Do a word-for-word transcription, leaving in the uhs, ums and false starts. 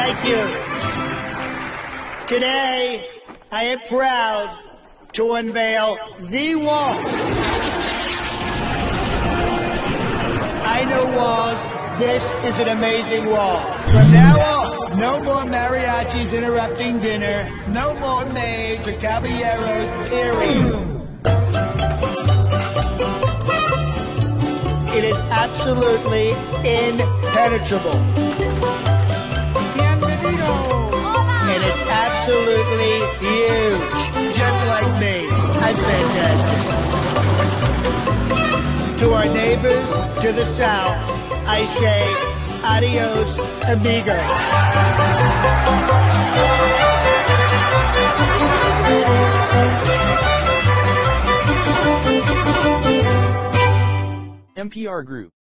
Thank you. Today, I am proud to unveil the wall. I know walls. This is an amazing wall. From now on, no more mariachis interrupting dinner. No more maids or caballeros earring. It is absolutely impenetrable. And it's absolutely huge. Just like me. I'm fantastic. To our neighbors to the south, I say adios, amigos. N P R Group.